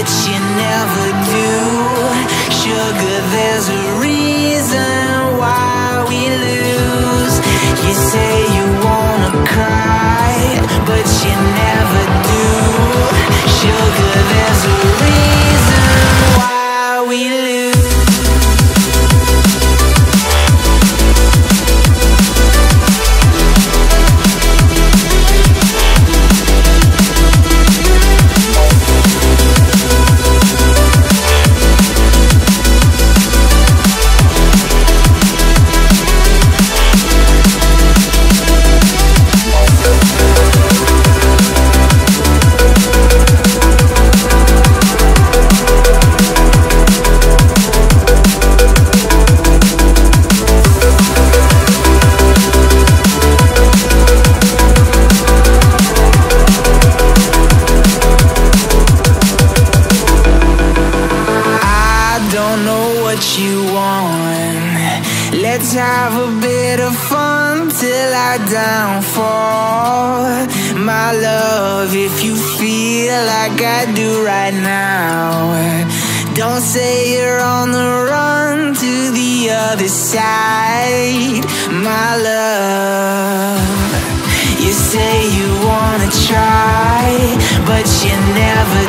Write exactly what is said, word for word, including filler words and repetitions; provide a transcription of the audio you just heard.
but you never do. Sugar, there's a reason why we lose. You say you wanna cry, but you never do. Sugar, there's a reason why we lose. You want. Let's have a bit of fun till I downfall. My love, if you feel like I do right now, don't say you're on the run to the other side. My love, you say you wanna try, but you never